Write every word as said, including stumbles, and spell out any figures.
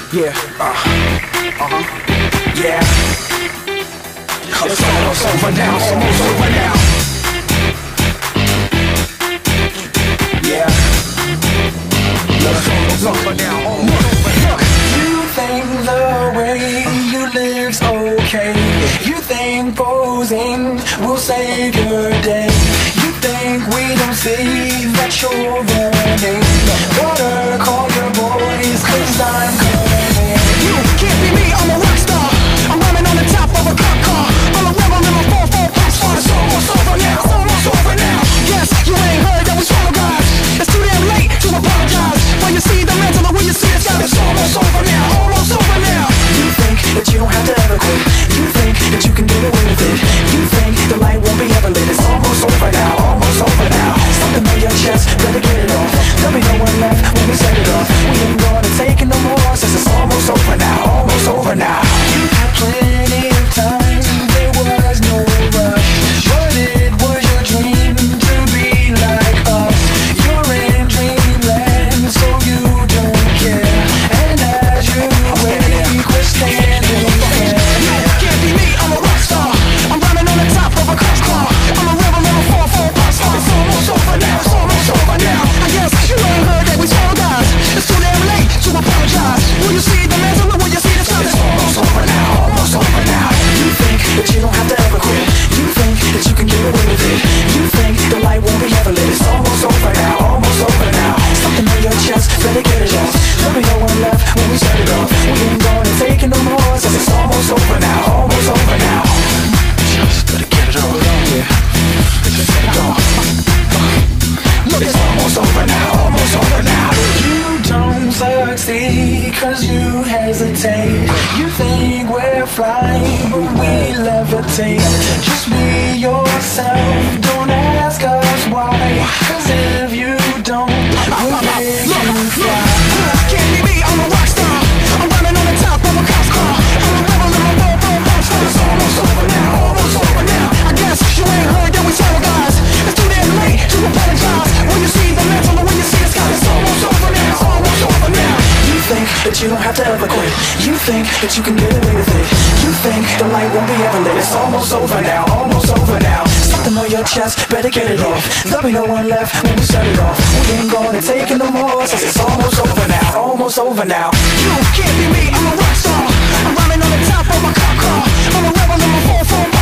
Yeah, uh, uh-huh, yeah. It's almost over now, almost over now. Yeah. It's almost over now, almost over now. You think the way you live's okay. You think posing will save your day. You think we don't see that you're running. Better call your boys, cause I'm coming. You can't be me, I'm a rock star. I'm running on the top of a cop car. I'm a rebel in my four four pop star. It's almost over now, it's almost over now. Yes, you ain't heard that we swallow guys. It's too damn late to apologize. When you see the mantle or when you see the sky, it's almost over now, almost over now. You think that you don't have to ever quit. You think that you can get away with it. You think the light won't be ever lit. It's almost over now, almost over now. Something on your chest, better get it off. There'll be no one left when we set it off. We ain't gonna take it no more, since it's almost over now, almost over now. You had plenty of time, there was no rush. But it was your dream to be like us. You're in dreamland, so you don't care. And as you wake, we're standing there. You can't be me, I'm a rock star. I'm running on the top of a cop car. I'm a rebel in a four four pop star. It's almost over now, it's almost over now. I guess you ain't heard that we swallow guys. It's too damn late to apologize. Will you see the mantle or will you see the sun? It's almost over now, almost over now. You think that you don't have to ever quit. You think that you can get away with it. You think the light won't be ever lit. It's almost over now, almost over now. Something on your chest, better get it off. There'll be no one left when we set it off. We ain't gonna take it no more, since it's almost over now, almost over now. Just better get it off. Yeah, just set it off. Look, it's almost over now, almost over now. You don't succeed cause you hesitate. You think we're flying but we levitate. Just be yourself, don't ask us why. Cause if you don't, we'll make you fly. Can't be me, I'm a rock star. I'm running on the top of a cop car. I'm a rebel in my four four pop star. It's almost over now, almost over now. I guess you ain't heard that we swallow guys. It's too damn late to apologize. When you see the mantle or when you see the sky, it's almost over now, it's almost over now. You think that you don't have to ever quit. You think that you can get away with it. You think the light won't be ever lit. It's almost over now, almost over now. Something on your chest, better get it off. There'll be no one left when we set it off. We ain't gonna take it no more, since it's almost over now, almost over now. You can't be me, I'm a rock star. I'm running on the top of my cop car. I'm a rebel in my four four.